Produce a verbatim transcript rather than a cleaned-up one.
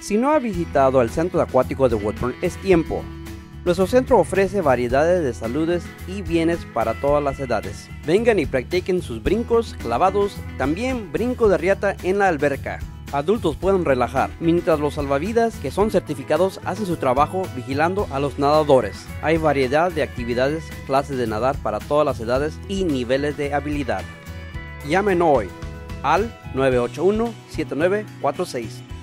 Si no ha visitado el Centro Acuático de Woodburn, es tiempo. Nuestro centro ofrece variedades de saludes y bienes para todas las edades. Vengan y practiquen sus brincos, clavados, también brinco de riata en la alberca. Adultos pueden relajar, mientras los salvavidas que son certificados hacen su trabajo vigilando a los nadadores. Hay variedad de actividades, clases de nadar para todas las edades y niveles de habilidad. Llamen hoy al nueve ocho uno, siete nueve cuatro seis.